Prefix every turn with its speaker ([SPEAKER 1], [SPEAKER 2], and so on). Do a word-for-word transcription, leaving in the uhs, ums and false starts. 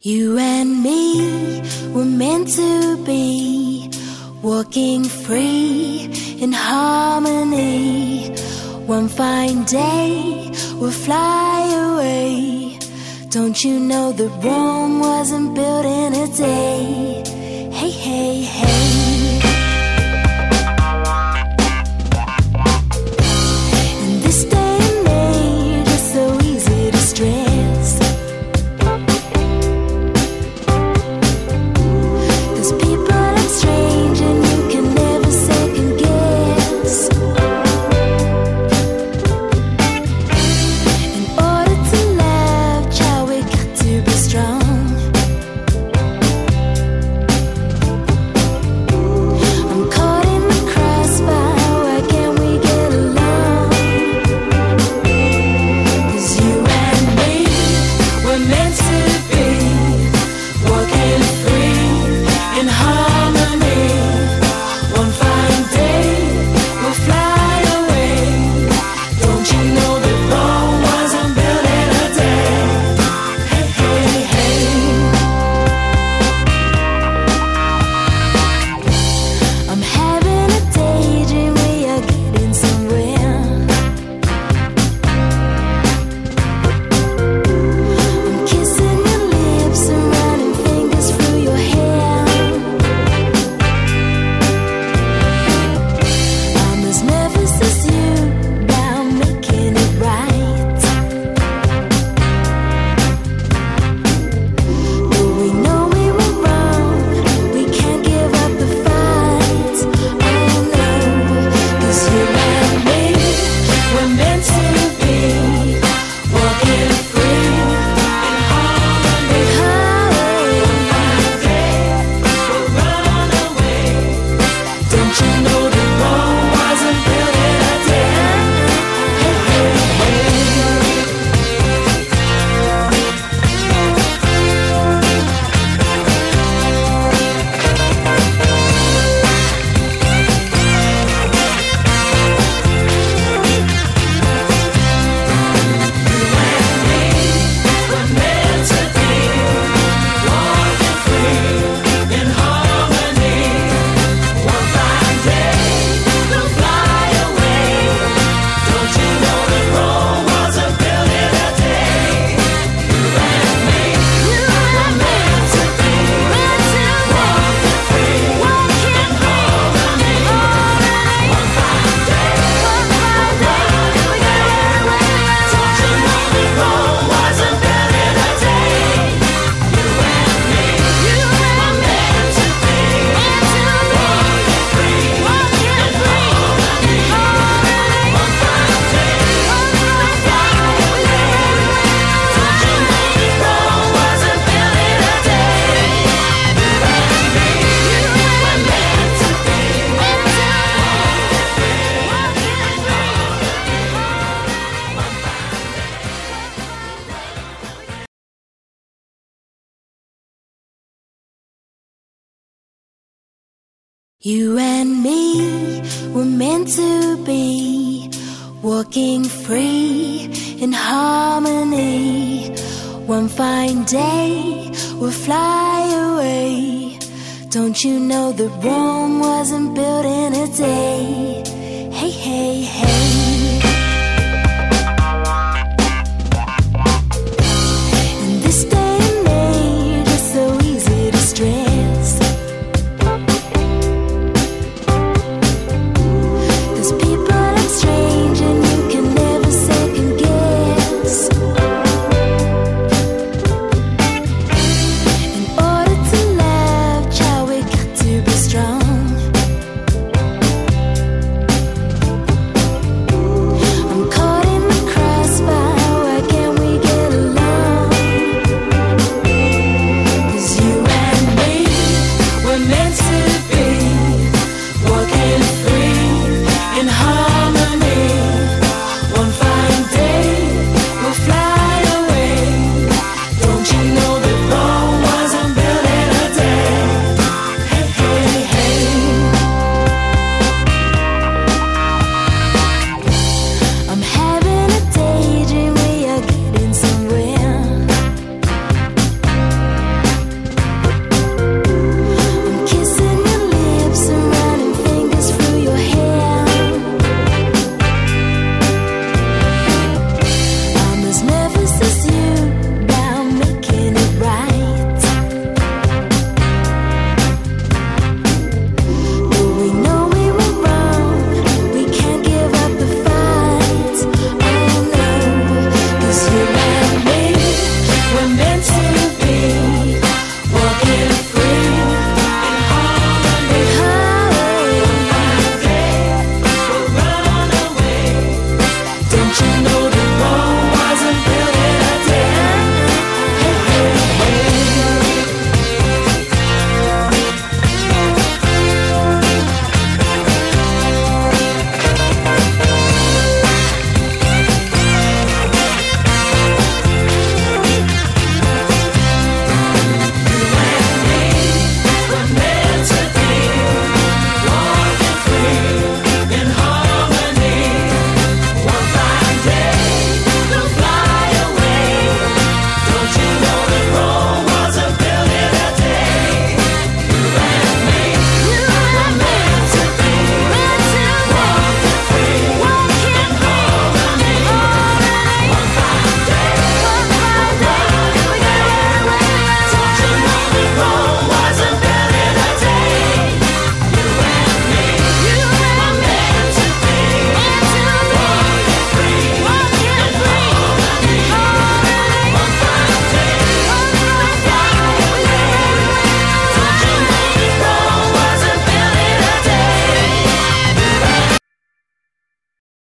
[SPEAKER 1] You and me were meant to be, walking free in harmony. One fine day we'll fly away. Don't you know that Rome wasn't built in a day? Hey, hey, hey. In this day and age, it's so easy to stress, 'cause people act strange and you can never second guess. In order to love, child, we got to be strong. I'm caught in the crossfire, why can't we get along? 'Cause you and me were meant to be, walking free in harmony. One fine day we'll fly away. Don't you know that Rome wasn't built in a day? Hey, hey, hey. I'm having a daydream, we are getting somewhere. I'm kissing your lips and running fingers through your hair. I'm as nervous as you about making it right. But we know we were wrong, we can't give up the fight. Oh no, 'cause you and me were meant to be, walking free in harmony. One day we'll run away. Don't you know that Rome wasn't built in a day? Hey, hey, hey. We're meant to be, walking free in harmony. One fine day we'll fly away. Don't you know that Rome wasn't built in a day? You and me, we're meant to be, walking free in harmony. One fine day we'll run away. Don't you know that Rome wasn't built in a day? You and me, we're meant to be, walking free in harmony. One fine day we'll fly away. Don't you know that Rome wasn't built in a day? You and me, we're meant to be, You and me were meant to be, walking free in harmony. One fine day we'll fly away. Don't you know that Rome wasn't built in a day? Hey, hey, hey.